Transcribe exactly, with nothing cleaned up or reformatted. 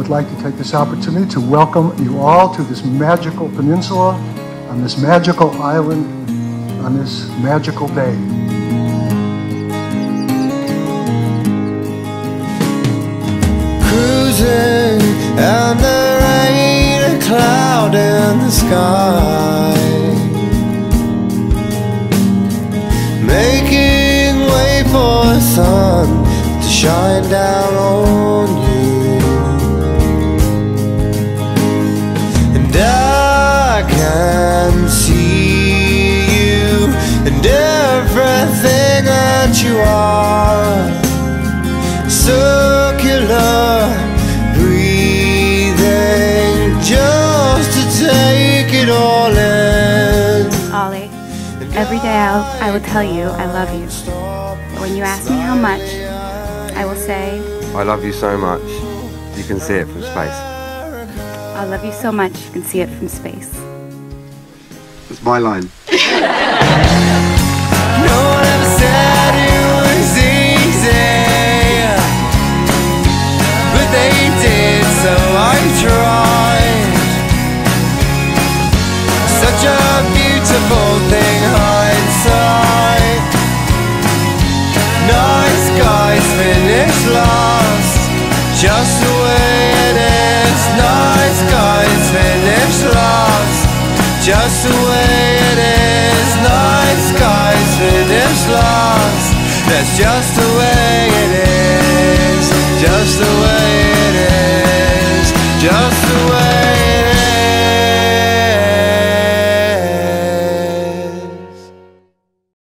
would like to take this opportunity to welcome you all to this magical peninsula, on this magical island, on this magical day. Cruising and there ain't a cloud in the sky, making way for the sun to shine down on you. And I can see you and everything that you are. Circular breathing, just to take it all in. Ollie, every day I'll, I will tell you I love you. But when you ask me how much, I will say, I love you so much, you can see it from space. I love you so much, you can see it from space. That's my line. No one ever said it was easy, but they did, so I tried. Such a beautiful thing, hindsight. Nice guys finish last, just the way it is. Nice guys finish last, just the way it is. Nice guys finish last, that's just the way it is. Just the way